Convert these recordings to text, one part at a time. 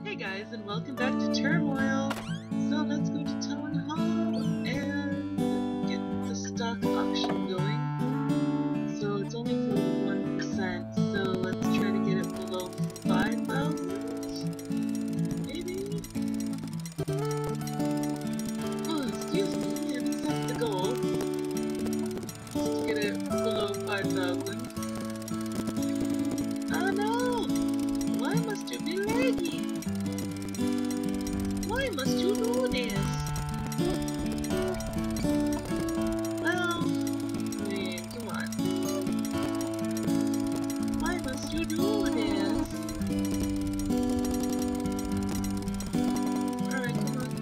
Hey guys, and welcome back to Turmoil. So let's go to Town Hall and get the stock auction going. So it's only for 1%, so let's try to get it below 5,000? Maybe? Oh, excuse me, and that's the goal. Just to get it below 5,000. Oh no! Why must you be laggy? Why must you do this? Well, I mean, come on. Why must you do this? Alright, come on.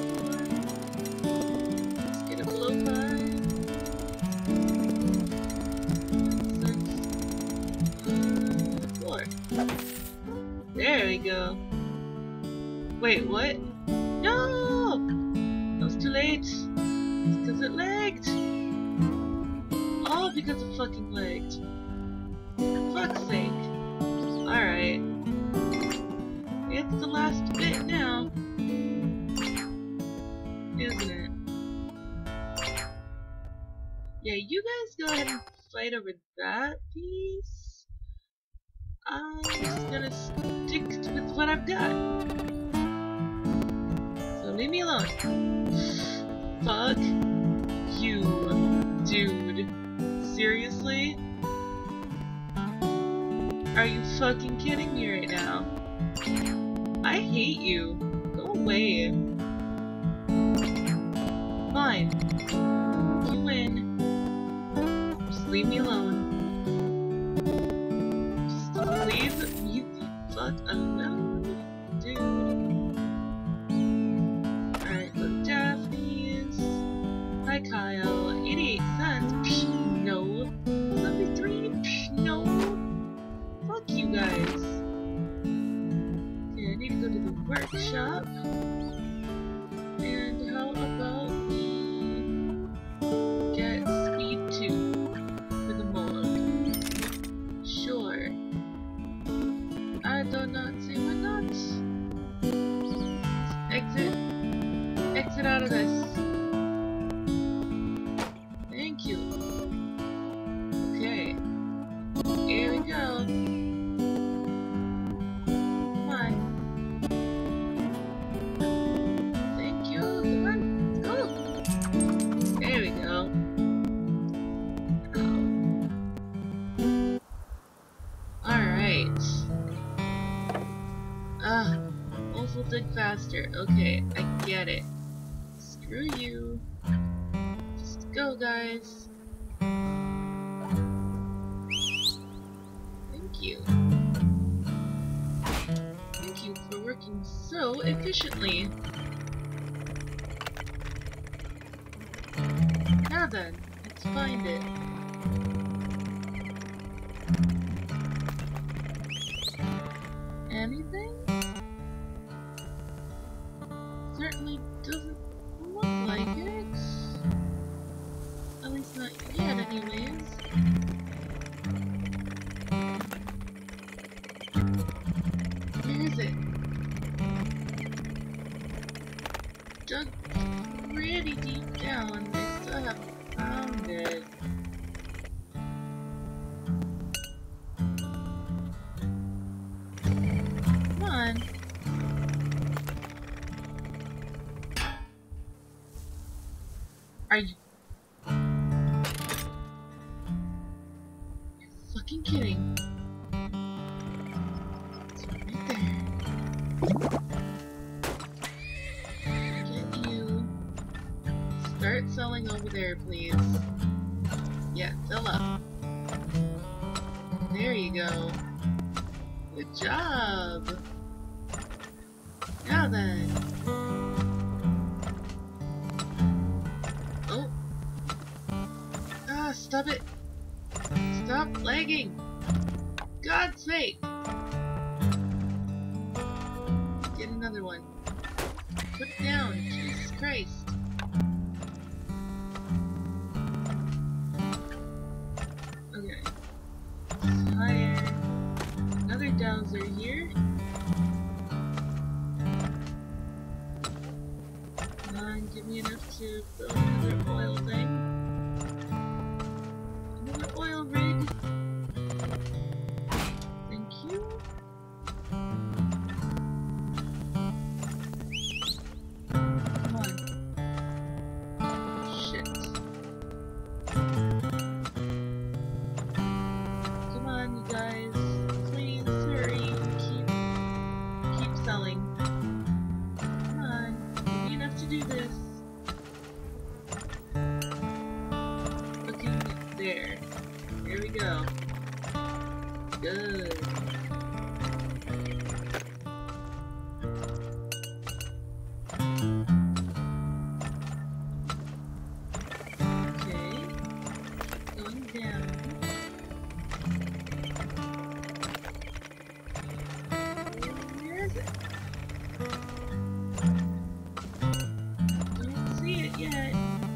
Let's get it below 5. 6. 4. There we go. Wait, what? No! That was too late. It's because it lagged. All because it fucking lagged. For fuck's sake. Alright. It's the last bit now. Isn't it? Yeah, you guys go ahead and fight over that piece. I'm just gonna stick with what I've got. Leave me alone. Fuck you, dude. Seriously? Are you fucking kidding me right now? I hate you. Go away. Fine. You win. Just leave me alone. Just leave me the fuck alone, dude. Hi Kyle, 88 cents, psh, no. 73, psh, no. Fuck you guys. Okay, I need to go to the workshop. And how about we get speed 2 for the mold? Sure. I do not see why not. Exit. Exit out of this. Thank you. Okay. Here we go. Come on. Thank you. Come on. Let's go. There we go. Alright. Also dig faster. Okay, I get it. Screw you. Go, guys. Thank you. Thank you for working so efficiently. Now then, let's find it. Anything? Certainly doesn't look like it. At least not yet, anyways. Where is it? Dug pretty deep down, and I still haven't found it. Come on. Are you fucking kidding? It's right there. Get you. Start selling over there, please. Yeah, fill up. There you go. Good job. Now then. Oh. Ah, stop it. Stop lagging! God's sake! Get another one. Put it down, Jesus Christ. Okay. Fire. Another dowser here. give me enough to build another oil thing. Another oil rig. Thank you. Come on. Shit. Come on, you guys. Please hurry. Keep selling. Come on. Give me enough to do this. Okay, there. There we go. Good. Okay. Going down. Where is it? Don't see it yet.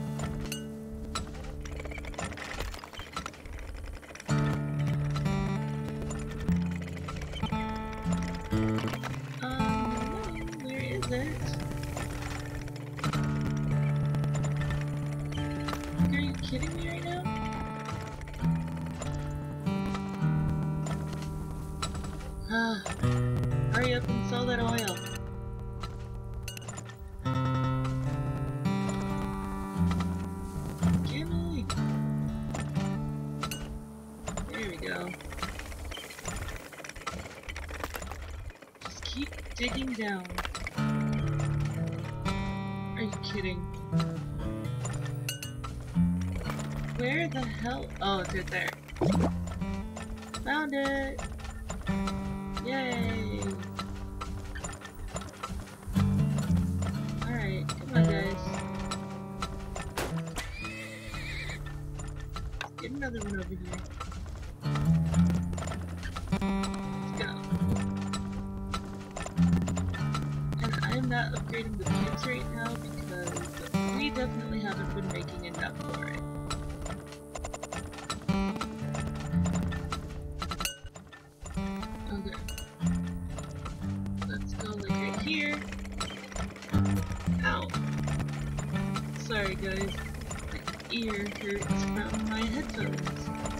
Where is it? Are you kidding me right now? Hurry up and sell that oil. Gimme! There we go. Just keep digging down. Are you kidding? Where the hell? Oh, it's right there. Found it! Yay! Alright, come on guys. Let's get another one over here. Let's go. And I'm not upgrading the pits right now because we definitely haven't been making enough for it. Okay. Let's go like right here. Ow. Sorry guys. My ear hurts from my headphones.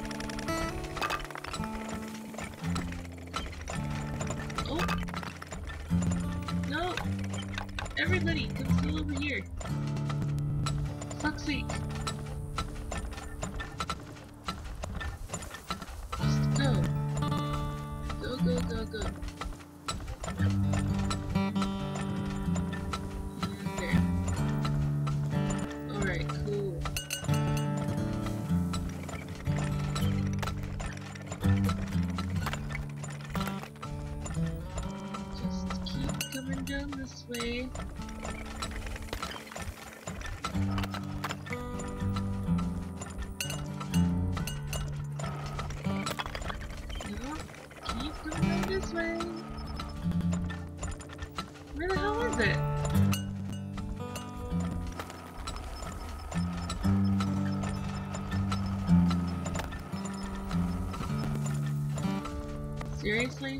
Oh! No! Everybody, come still over here. Fuck's sake. Just go. Go, go, go, go. And there. Alright, cool. Just keep coming down this way. Keep coming down this way. Where the hell is it? Seriously?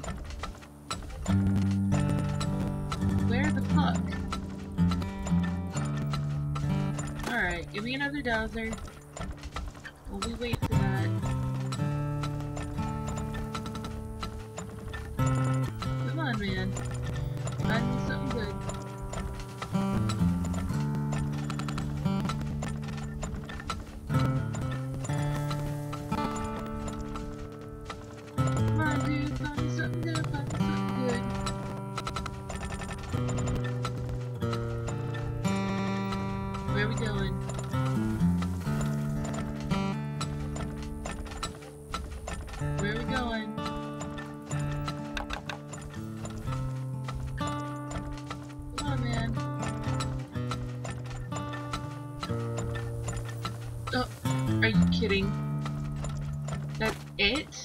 Where the fuck? Alright, give me another dowser. While we wait for that. Come on, man. Find me something good. Come on, dude. Find me something good. Find me something good. Where are we going? Where are we going? Come on, man. Oh, are you kidding? That's it?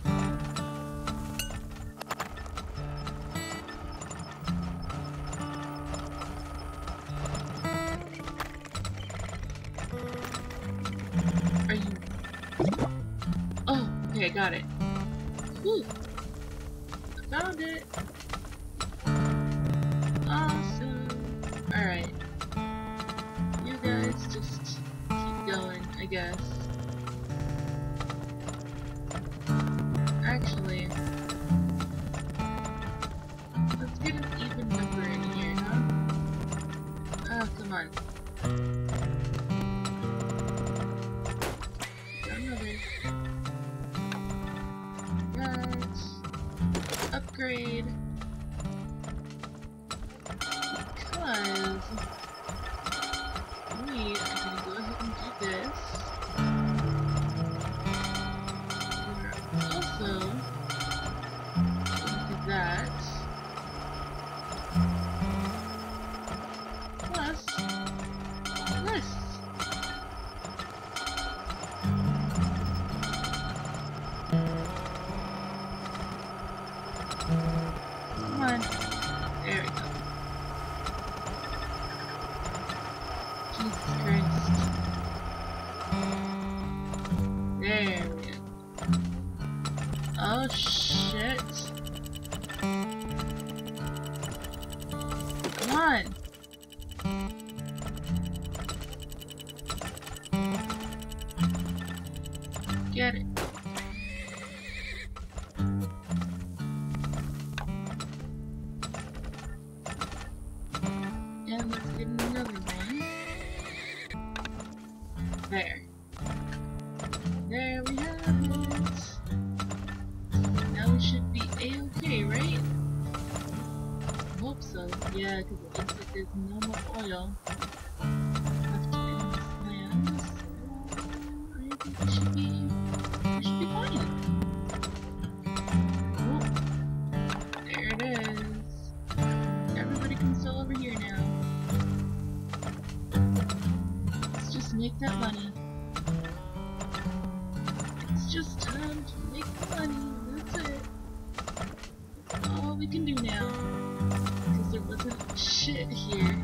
Are you... Oh, okay, I got it. Whew. I found it. Awesome. Alright. guess. Actually, let's get an even number in here, huh? Oh, come on. Another. Right. Upgrade. Because we are going to go ahead and do this. We're also going to do that. Plus this. Come on. There we go. Jesus Christ. There we go. Oh shit. Come on. Get it. And let's get another one. There. There we have it. Now we should be A-okay, right? Hope so. Yeah, because it looks like there's no more oil left in this land. So I think we should be fine. Oh, there it is. Everybody can sell over here now. Let's just make that money. It's just time to make the money. That's it. That's all we can do now. Because there wasn't shit here.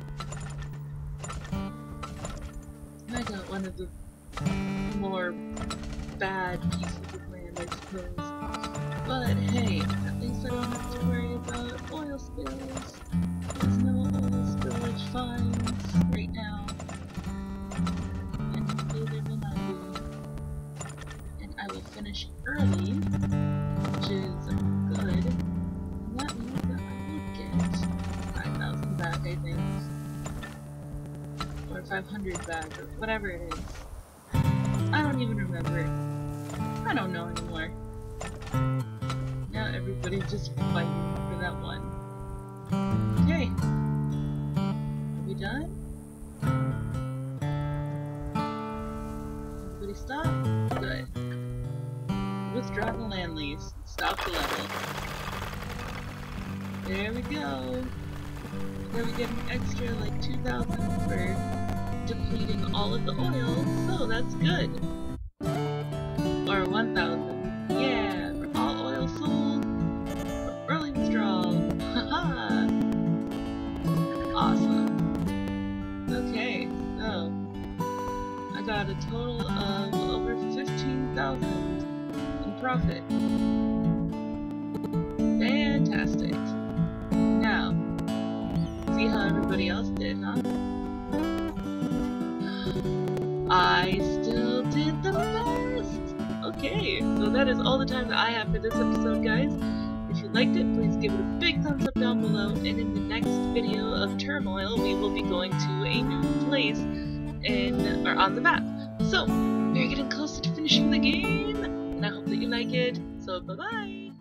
I got one of the more bad pieces of land, I suppose. But hey, at least I don't have to worry about oil spills. There's no oil spillage fines right now. And hopefully there will not be. And I will finish early, which is good. And that means that I will get 5,000 back, I think. Or 500 back, or whatever it is. I don't even remember. I don't know anymore. Now everybody's just fighting for that one. Okay. Are we done? Everybody stop? Good. Withdraw the land lease. Stop the level. There we go. Now we get an extra like 2,000 for depleting all of the oil, so that's good. Or 1,000. Yeah, for all oil sold. For early withdrawal. Haha! Awesome. Okay, so I got a total of over 15,000 in profit. Fantastic. Now, see how everybody else did, huh? I still did the best! Okay, so that is all the time that I have for this episode, guys. If you liked it, please give it a big thumbs up down below, and in the next video of Turmoil, we will be going to a new place on the map. So, we're getting closer to finishing the game, and I hope that you like it, so bye-bye!